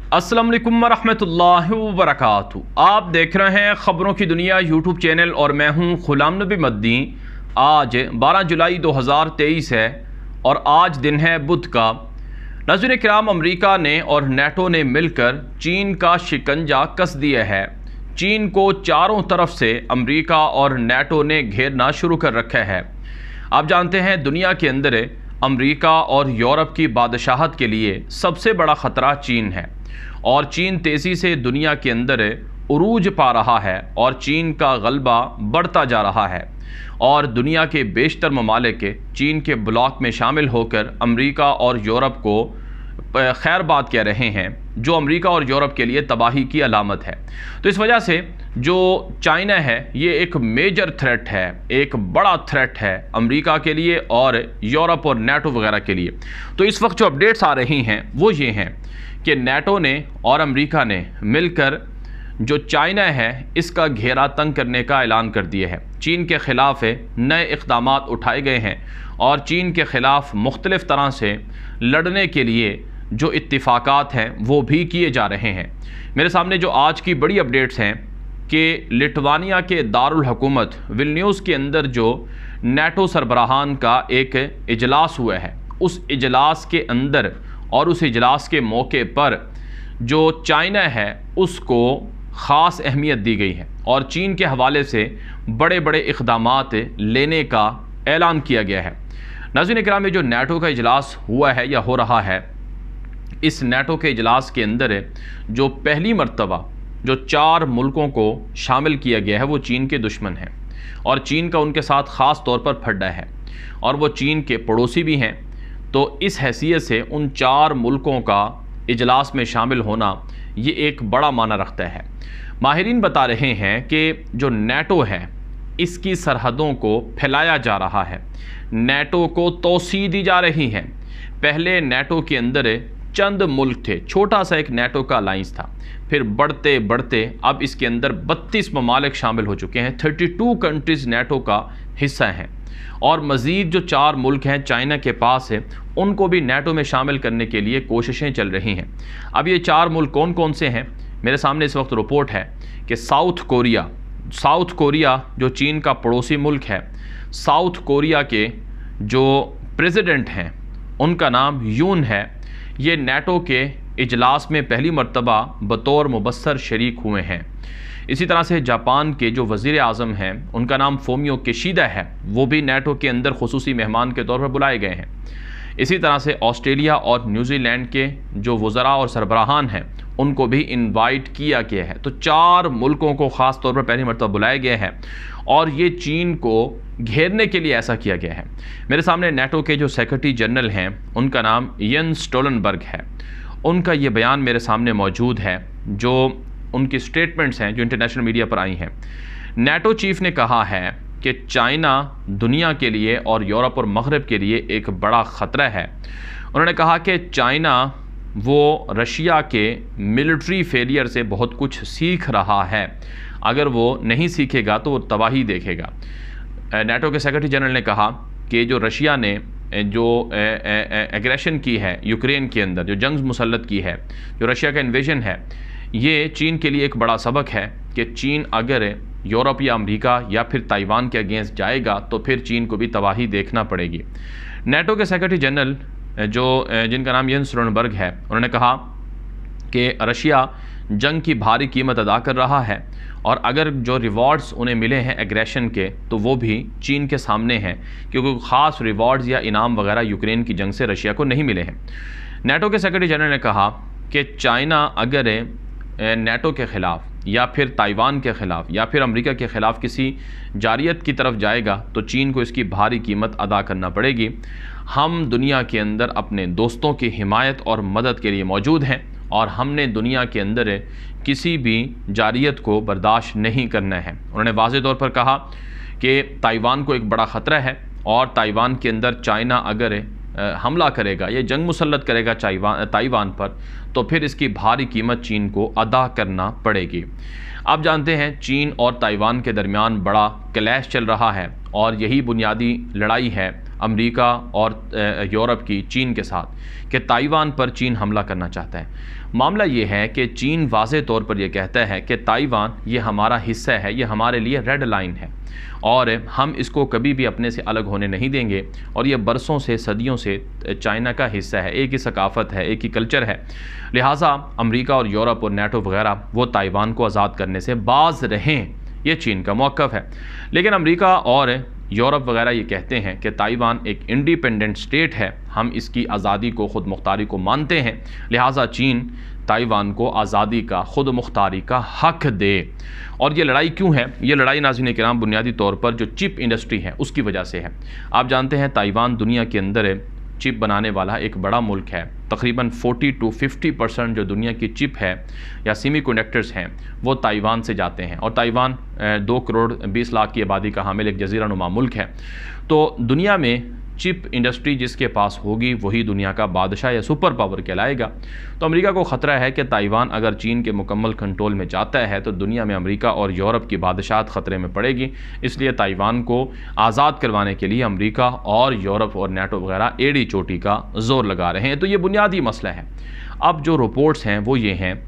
अस्सलाम वालेकुम वरहमतुल्लाहि वबरकातुहू। आप देख रहे हैं ख़बरों की दुनिया यूट्यूब चैनल और मैं हूं ग़ुलाम नबी मद्दी। आज 12 जुलाई 2023 है और आज दिन है बुध का। नाज़रीन किराम, अमेरिका ने और नेटो ने मिलकर चीन का शिकंजा कस दिया है। चीन को चारों तरफ से अमेरिका और नेटो ने घेरना शुरू कर रखा है। आप जानते हैं दुनिया के अंदर अमेरिका और यूरोप की बादशाहत के लिए सबसे बड़ा ख़तरा चीन है और चीन तेज़ी से दुनिया के अंदर उरूज पा रहा है और चीन का गलबा बढ़ता जा रहा है और दुनिया के बेशतर ममालिक चीन के ब्लॉक में शामिल होकर अमेरिका और यूरोप को खैर बात कह रहे हैं, जो अमेरिका और यूरोप के लिए तबाही की अलामत है। तो इस वजह से जो चाइना है ये एक मेजर थ्रेट है, एक बड़ा थ्रेट है अमेरिका के लिए और यूरोप और नेटो वगैरह के लिए। तो इस वक्त जो अपडेट्स आ रही हैं वो ये हैं कि नेटो ने और अमेरिका ने मिलकर जो चाइना है इसका घेरा तंग करने का ऐलान कर दिया है। चीन के ख़िलाफ़ नए इक़दामात उठाए गए हैं और चीन के ख़िलाफ़ मुख्तलिफ़ तरह से लड़ने के लिए जो इत्तिफ़ाक़ात हैं वो भी किए जा रहे हैं। मेरे सामने जो आज की बड़ी अपडेट्स हैं कि लिथुआनिया के दारुल हुकूमत विल्नियूस के अंदर जो नेटो सरबराहान का एक इजलास हुआ है, उस इजलास के अंदर और उस इजलास के मौके पर जो चाइना है उसको ख़ास अहमियत दी गई है और चीन के हवाले से बड़े बड़े इक़दामात लेने का ऐलान किया गया है। नाज़रीन किराम, में जो नेटो का इजलास हुआ है या हो रहा है, इस नेटो के इजलास के अंदर जो पहली मर्तबा जो 4 मुल्कों को शामिल किया गया है वो चीन के दुश्मन हैं और चीन का उनके साथ ख़ास तौर पर फड्डा है और वो चीन के पड़ोसी भी हैं। तो इस हैसियत से उन 4 मुल्कों का इजलास में शामिल होना ये एक बड़ा माना रखता है। माहिरीन बता रहे हैं कि जो नेटो है इसकी सरहदों को फैलाया जा रहा है, नेटो को तोसी दी जा रही है। पहले नेटो के अंदर चंद मुल्क थे, छोटा सा एक नेटो का अलाइंस था, फिर बढ़ते बढ़ते अब इसके अंदर 32 ममालिक शामिल हो चुके हैं, 32 कंट्रीज़ नेटो का हिस्सा हैं और मज़ीद जो 4 मुल्क हैं चाइना के पास है उनको भी नेटो में शामिल करने के लिए कोशिशें चल रही हैं। अब ये 4 मुल्क कौन कौन से हैं? मेरे सामने इस वक्त रिपोर्ट है कि साउथ कोरिया जो चीन का पड़ोसी मुल्क है, साउथ कोरिया के जो प्रेसिडेंट हैं उनका नाम यून है। ये नेटो के इजलास में पहली मर्तबा बतौर मुबस्सर शरीक हुए हैं। इसी तरह से जापान के जो वज़ीर आज़म हैं उनका नाम फोमियो किशिदा है, वो भी नेटो के अंदर खुसूसी मेहमान के तौर पर बुलाए गए हैं। इसी तरह से ऑस्ट्रेलिया और न्यूजीलैंड के जो वज़रा और सरबराहान हैं उनको भी इनवाइट किया गया है। तो 4 मुल्कों को ख़ास तौर पर पहली मर्तबा बुलाया गया है और ये चीन को घेरने के लिए ऐसा किया गया है। मेरे सामने नेटो के जो सेक्रेटरी जनरल हैं उनका नाम येंस स्टोलनबर्ग है, उनका ये बयान मेरे सामने मौजूद है, जो उनकी स्टेटमेंट्स हैं जो इंटरनेशनल मीडिया पर आई हैं। नेटो चीफ ने कहा है कि चाइना दुनिया के लिए और यूरोप और मगरब के लिए एक बड़ा ख़तरा है। उन्होंने कहा कि चाइना वो रशिया के मिलिट्री फेलियर से बहुत कुछ सीख रहा है, अगर वो नहीं सीखेगा तो वो तबाही देखेगा। नेटो के सेक्रेटरी जनरल ने कहा कि जो रशिया ने जो एग्रेशन की है यूक्रेन के अंदर, जो जंग मुसल्लत की है, जो रशिया का इन्वेजन है, ये चीन के लिए एक बड़ा सबक है कि चीन अगर यूरोप या अमेरिका या फिर ताइवान के अगेंस्ट जाएगा तो फिर चीन को भी तबाही देखना पड़ेगी। नेटो के सेक्रेटरी जनरल जिनका नाम येंस स्टोलनबर्ग है, उन्होंने कहा कि रशिया जंग की भारी कीमत अदा कर रहा है और अगर जो रिवॉर्ड्स उन्हें मिले हैं एग्रेशन के तो वो भी चीन के सामने हैं, क्योंकि ख़ास रिवॉर्ड्स या इनाम वगैरह यूक्रेन की जंग से रशिया को नहीं मिले हैं। नेटो के सेक्रेटरी जनरल ने कहा कि चाइना अगर नेटो के ख़िलाफ़ या फिर ताइवान के ख़िलाफ़ या फिर अमेरिका के ख़िलाफ़ किसी जारियत की तरफ जाएगा तो चीन को इसकी भारी कीमत अदा करना पड़ेगी। हम दुनिया के अंदर अपने दोस्तों की हिमायत और मदद के लिए मौजूद हैं और हमने दुनिया के अंदर किसी भी जारियत को बर्दाश्त नहीं करना है। उन्होंने वाज़ेह तौर पर कहा कि ताइवान को एक बड़ा ख़तरा है और ताइवान के अंदर चाइना अगर हमला करेगा, ये जंग मुसल्लत करेगा ताइवान पर, तो फिर इसकी भारी कीमत चीन को अदा करना पड़ेगी। आप जानते हैं चीन और ताइवान के दरमियान बड़ा क्लैश चल रहा है और यही बुनियादी लड़ाई है امریکہ اور یورپ کی چین کے ساتھ کہ تائیوان پر چین حملہ کرنا چاہتا ہے۔ معاملہ یہ ہے کہ چین واضح طور پر یہ کہتا ہے کہ تائیوان یہ ہمارا حصہ ہے، یہ ہمارے لیے ریڈ لائن ہے اور ہم اس کو کبھی بھی اپنے سے الگ ہونے نہیں دیں گے، اور یہ برسوں سے صدیوں سے چائنا کا حصہ ہے، ایک ہی ثقافت ہے، ایک ہی کلچر ہے۔ لہٰذا امریکہ اور یورپ اور نیٹو وغیرہ وہ تائیوان کو آزاد کرنے سے باز رہیں، یہ چین کا موقف ہے۔ لیکن امریکہ اور یورپ وغیرہ یہ کہتے ہیں کہ تائیوان ایک انڈیپینڈنٹ اسٹیٹ ہے، ہم اس کی آزادی کو، خود مختاری کو مانتے ہیں، لہٰذا چین تائیوان کو آزادی کا، خود مختاری کا حق دے۔ اور یہ لڑائی کیوں ہے؟ یہ لڑائی ناظرین کرام بنیادی طور پر جو چپ انڈسٹری ہے اس کی وجہ سے ہے۔ آپ جانتے ہیں تائیوان دنیا کے اندر چپ بنانے والا ایک بڑا ملک ہے، تقریباً 40 to 50% جو دنیا کی چپ ہے یا سیمی کنڈکٹرز ہیں وہ تائیوان سے جاتے ہیں، اور تائیوان 2 کروڑ 20 لاکھ کی آبادی کا حامل ایک جزیرہ نما ملک ہے۔ تو دنیا میں چپ انڈسٹری جس کے پاس ہوگی وہی دنیا کا بادشاہ یا سپر پاور کہلائے گا۔ تو امریکہ کو خطرہ ہے کہ تائیوان اگر چین کے مکمل کنٹرول میں جاتا ہے تو دنیا میں امریکہ اور یورپ کی بادشاہت خطرے میں پڑے گی، اس لیے تائیوان کو آزاد کروانے کے لیے امریکہ اور یورپ اور نیٹو وغیرہ ایڑی چوٹی کا زور لگا رہے ہیں۔ تو یہ بنیادی مسئلہ ہے۔ اب جو رپورٹس ہیں وہ یہ ہیں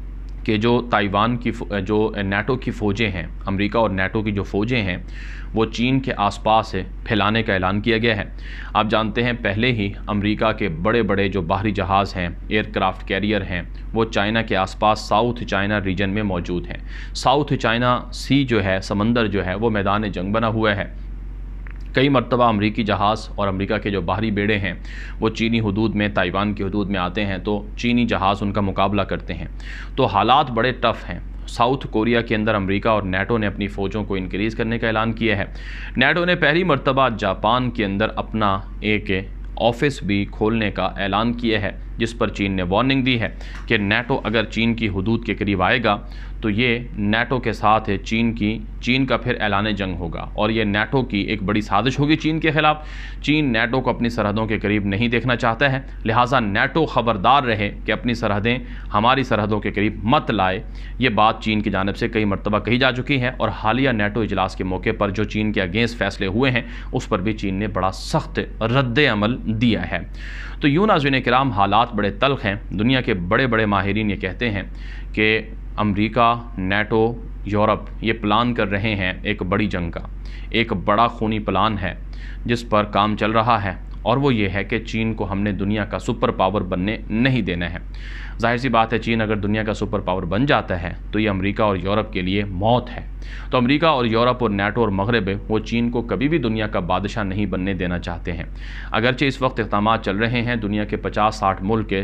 کہ جو تائیوان کی جو نیٹو کی فوجیں ہیں، امریکہ اور نیٹو کی جو فوجیں ہیں وہ چین کے آس پاس پھیلانے کا اعلان کیا گیا ہے۔ آپ جانتے ہیں پہلے ہی امریکہ کے بڑے بڑے جو باہری جہاز ہیں، ایئر کرافٹ کیریئر ہیں، وہ چائنا کے آس پاس ساؤتھ چائنا ریجن میں موجود ہیں۔ ساؤتھ چائنا سی جو ہے، سمندر جو ہے وہ میدان جنگ بنا ہوا ہے۔ کئی مرتبہ امریکی جہاز اور امریکہ کے جو باہری بیڑے ہیں وہ چینی حدود میں، تائیوان کی حدود میں آتے ہیں تو چینی جہاز ان کا مقابلہ کرتے ہیں۔ تو حالات بڑے ٹف ہیں۔ ساؤتھ کوریا کے اندر امریکہ اور نیٹو نے اپنی فوجوں کو انکریز کرنے کا اعلان کیا ہے۔ نیٹو نے پہلی مرتبہ جاپان کے اندر اپنا ایک آفس بھی کھولنے کا اعلان کیا ہے، جس پر چین نے وارننگ دی ہے کہ نیٹو اگر چین کی حدود کے قریب آئے گا تو یہ نیٹو کے ساتھ چین کا پھر اعلان جنگ ہوگا، اور یہ نیٹو کی ایک بڑی سازش ہوگی چین کے خلاف۔ چین نیٹو کو اپنی سرحدوں کے قریب نہیں دیکھنا چاہتا ہے، لہٰذا نیٹو خبردار رہے کہ اپنی سرحدیں ہماری سرحدوں کے قریب مت لائے۔ یہ بات چین کی جانب سے کئی مرتبہ کہی جا چکی ہے، اور حالیہ نیٹو اجلاس کے موقع پر جو چین کے اگینسٹ فیصلے ہوئے ہیں اس پر بھی چین نے بڑا سخت رد عمل دیا ہے۔ تو یوں ناظرین کرام حالات بڑے تلخ ہیں۔ دنیا کے بڑے بڑے ماہرین یہ کہتے ہیں کہ امریکہ، نیٹو، یورپ یہ پلان کر رہے ہیں ایک بڑی جنگ کا، ایک بڑا خونی پلان ہے جس پر کام چل رہا ہے، اور وہ یہ ہے کہ چین کو ہم نے دنیا کا سپر پاور بننے نہیں دینا ہے۔ ظاہر سی بات ہے چین اگر دنیا کا سپر پاور بن جاتا ہے تو یہ امریکہ اور یورپ کے لیے موت ہے۔ تو امریکہ اور یورپ اور نیٹو اور مغرب وہ چین کو کبھی بھی دنیا کا بادشاہ نہیں بننے دینا چاہتے ہیں۔ اگرچہ اس وقت اقدامات چل رہے ہیں، دنیا کے 50-60 ملک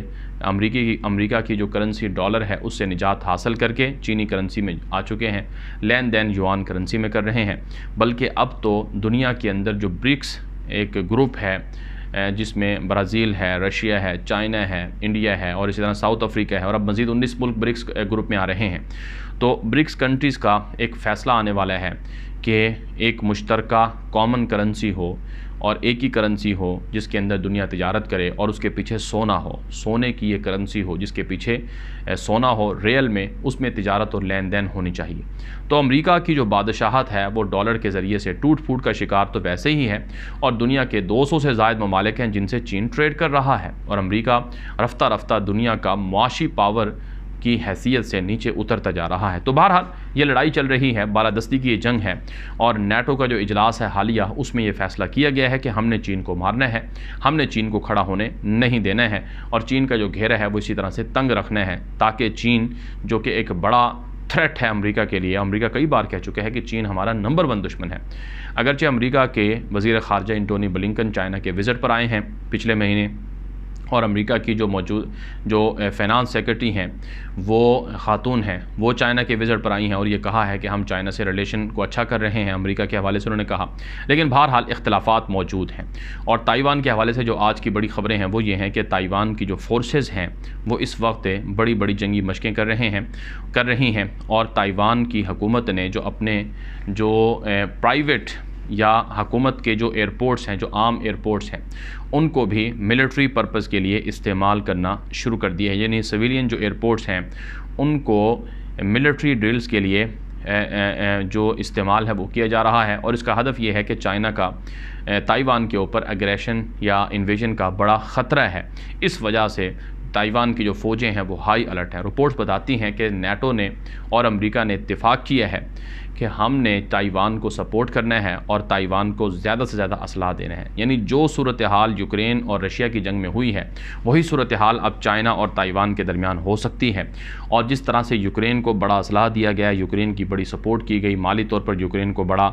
امریکہ کی جو کرنسی ڈالر ہے اس سے نجات حاصل کر کے چینی کرنسی میں آ چکے ہیں، لین دین یوان کرنسی میں کر رہے ہیں۔ بلکہ اب تو دنیا کے اندر جو برکس ایک گروپ ہے جس میں برازیل ہے، رشیا ہے، چائنا ہے، انڈیا ہے اور اسی طرح ساؤتھ افریقہ ہے، اور اب مزید 19 ملک برکس گروپ میں آ رہے ہیں۔ تو برکس کنٹریز کا ایک فیصلہ آنے والا ہے کہ ایک مشترکہ کامن کرنسی ہو اور ایک ہی کرنسی ہو جس کے اندر دنیا تجارت کرے، اور اس کے پیچھے سونا ہو، سونے کی یہ کرنسی ہو جس کے پیچھے سونا ہو ریل میں، اس میں تجارت اور لین دین ہونی چاہیے۔ تو امریکہ کی جو بادشاہت ہے وہ ڈالر کے ذریعے سے ٹوٹ پھوٹ کا شکار تو ویسے ہی ہے، اور دنیا کے 200 سے زائد ممالک ہیں جن سے چین ٹریڈ کر رہا ہے، اور امریکہ رفتہ رفتہ دنیا کا معاشی پاور کی حیثیت سے نیچے اترتا جا رہا ہے۔ تو بہرحال یہ لڑائی چل رہی ہے، بالادستی کی یہ جنگ ہے، اور نیٹو کا جو اجلاس ہے حالیہ اس میں یہ فیصلہ کیا گیا ہے کہ ہم نے چین کو مارنا ہے، ہم نے چین کو کھڑا ہونے نہیں دینا ہے، اور چین کا جو گھیرا ہے وہ اسی طرح سے تنگ رکھنا ہے تاکہ چین جو کہ ایک بڑا تھریٹ ہے امریکہ کے لیے، امریکہ کئی بار کہہ چکے ہے کہ چین ہمارا نمبر 1 دشمن ہے۔ اگرچہ امریکہ کے وزیر خارجہ انٹونی بلنکن چائنا کے وزٹ پر آئے ہیں پچھلے مہینے، اور امریکہ کی جو فائنانس سیکرٹری ہیں وہ خاتون ہیں، وہ چائنا کے وزٹ پر آئی ہیں اور یہ کہا ہے کہ ہم چائنا سے ریلیشن کو اچھا کر رہے ہیں، امریکہ کے حوالے سے انہوں نے کہا۔ لیکن بہرحال اختلافات موجود ہیں، اور تائیوان کے حوالے سے جو آج کی بڑی خبریں ہیں وہ یہ ہیں کہ تائیوان کی جو فورسز ہیں وہ اس وقت بڑی بڑی جنگی مشقیں کر رہی ہیں، اور تائیوان کی حکومت نے جو اپنے جو پرائیویٹ یا حکومت کے جو ایئرپورٹس ہیں، جو عام ایئرپورٹس ہیں، ان کو بھی ملٹری پرپز کے لیے استعمال کرنا شروع کر دیا ہے، یعنی سویلین جو ایئرپورٹس ہیں ان کو ملٹری ڈرلز کے لیے جو استعمال ہے وہ کیا جا رہا ہے، اور اس کا ہدف یہ ہے کہ چائنا کا تائیوان کے اوپر اگریشن یا انویژن کا بڑا خطرہ ہے۔ اس وجہ سے تائیوان کی جو فوجیں ہیں وہ ہائی الرٹ ہیں۔ رپورٹس بتاتی ہیں کہ نیٹو نے اور امریکہ نے اتفاق کیا ہے کہ ہم نے تائیوان کو سپورٹ کرنا ہے اور تائیوان کو زیادہ سے زیادہ اسلحہ دینا ہے۔ یعنی جو صورتحال یوکرین اور رشیا کی جنگ میں ہوئی ہے وہی صورتحال اب چائنا اور تائیوان کے درمیان ہو سکتی ہے، اور جس طرح سے یوکرین کو بڑا اسلحہ دیا گیا، یوکرین کی بڑی سپورٹ کی گئی، مالی طور پر یوکرین کو بڑا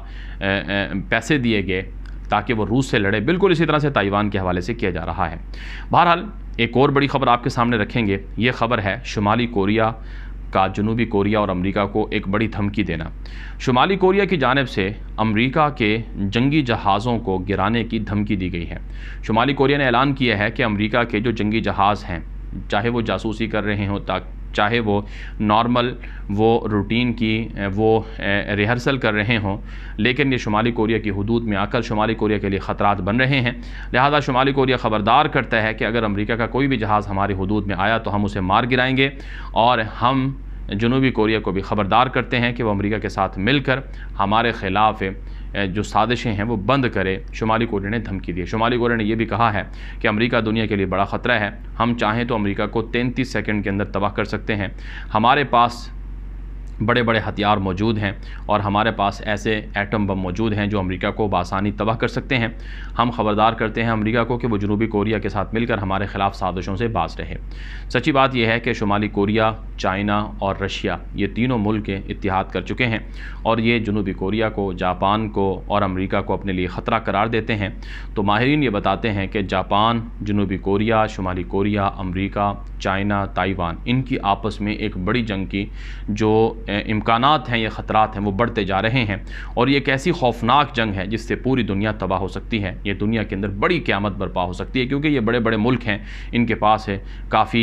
پیسے دیے گئے تاکہ وہ روس سے لڑے، بالکل اسی طرح سے تائیوان کے حوالے سے کیا جا رہا ہے۔ بہرحال ایک اور بڑی خبر آپ کے سامنے رکھیں گے۔ یہ خبر ہے شمالی کوریا کا جنوبی کوریا اور امریکہ کو ایک بڑی دھمکی دینا۔ شمالی کوریا کی جانب سے امریکہ کے جنگی جہازوں کو گرانے کی دھمکی دی گئی ہے۔ شمالی کوریا نے اعلان کیا ہے کہ امریکہ کے جو جنگی جہاز ہیں، چاہے وہ جاسوسی کر رہے ہوں، چاہے وہ نارمل وہ روٹین کی وہ ریہرسل کر رہے ہوں، لیکن یہ شمالی کوریا کی حدود میں آ کر شمالی کوریا کے لیے خطرات بن رہے ہیں۔ لہذا شمالی کوریا خبردار کرتا ہے کہ اگر امریکہ کا کوئی بھی جہاز ہماری حدود میں آیا تو ہم اسے مار گرائیں گے، اور ہم جنوبی کوریا کو بھی خبردار کرتے ہیں کہ وہ امریکہ کے ساتھ مل کر ہمارے خلاف جو سازشیں ہیں وہ بند کرے۔ شمالی کوریا نے دھمکی دی ہے۔ شمالی کوریا نے یہ بھی کہا ہے کہ امریکہ دنیا کے لیے بڑا خطرہ ہے، ہم چاہیں تو امریکہ کو 33 سیکنڈ کے اندر تباہ کر سکتے ہیں، ہمارے پاس بڑے بڑے ہتھیار موجود ہیں اور ہمارے پاس ایسے ایٹم بم موجود ہیں جو امریکہ کو بآسانی تباہ کر سکتے ہیں۔ ہم خبردار کرتے ہیں امریکہ کو کہ وہ جنوبی کوریا کے ساتھ مل کر ہمارے خلاف سازشوں سے باز رہے۔ سچی بات یہ ہے کہ شمالی کوریا، چائنا اور رشیا یہ تینوں ملک اتحاد کر چکے ہیں، اور یہ جنوبی کوریا کو، جاپان کو اور امریکہ کو اپنے لیے خطرہ قرار دیتے ہیں۔ تو ماہرین یہ بتاتے ہیں کہ جاپان، جنوبی کوریا، شمالی کوریا، امریکہ، چائنا، تائیوان، ان کی آپس میں ایک بڑی جنگ کی جو امکانات ہیں، یہ خطرات ہیں، وہ بڑھتے جا رہے ہیں، اور یہ ایک ایسی خوفناک جنگ ہے جس سے پوری دنیا تباہ ہو سکتی ہے۔ یہ دنیا کے اندر بڑی قیامت برپا ہو سکتی ہے، کیونکہ یہ بڑے بڑے ملک ہیں، ان کے پاس ہے کافی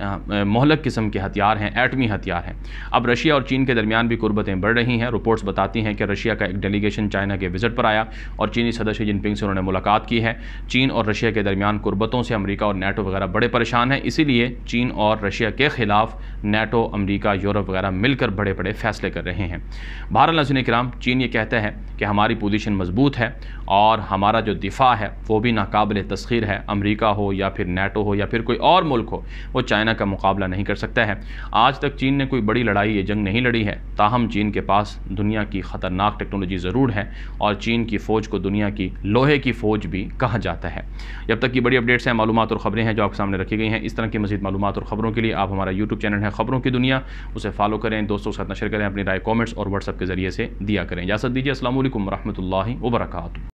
مہلک قسم کے ہتھیار ہیں، ایٹمی ہتھیار ہیں۔ اب رشیا اور چین کے درمیان بھی قربتیں بڑھ رہی ہیں۔ رپورٹس بتاتی ہیں کہ رشیا کا ایک ڈیلیگیشن چائنا کے وزٹ پر آیا اور چینی صدر شی جن پنگ سے انہوں نے ملاقات کی ہے۔ چین اور رشیا کے درمیان قربتوں سے امریکہ اور نیٹو وغیرہ بڑے پریشان ہیں، اسی لیے چین اور رشیا کے خلاف نیٹو، امریکہ، یورپ وغیرہ مل کر بڑے بڑے فیصلے کر رہے ہیں۔ بہرحال ناظرین کرام، چین یہ کہتا ہے کہ ہماری پوزیشن مضبوط ہے اور ہمارا جو دفاع ہے وہ بھی ناقابل تسخیر ہے۔ امریکہ ہو یا پھر نیٹو ہو یا پھر کوئی اور ملک ہو، وہ چائنا کا مقابلہ نہیں کر سکتا ہے۔ آج تک چین نے کوئی بڑی لڑائی یا جنگ نہیں لڑی ہے، تاہم چین کے پاس دنیا کی خطرناک ٹیکنالوجی ضرور ہے، اور چین کی فوج کو دنیا کی لوہے کی فوج بھی کہا جاتا ہے۔ جب تک کی بڑی اپڈیٹس ہیں، معلومات اور خبریں ہیں جو آپ کے سامنے رکھی گئی ہیں، اس طرح کی مزید معلومات اور خبروں کے لیے آپ ہمارا یوٹیوب چینل ہے خبروں کی دنیا، اسے فالو کریں، دوستوں کے ساتھ نشر کریں، اپنی رائے کامنٹس اور واٹس ایپ کے ذریعے سے دیا کریں۔ اجازت دیجیے، السلام علیکم ورحمۃ اللہ وبرکاتہ۔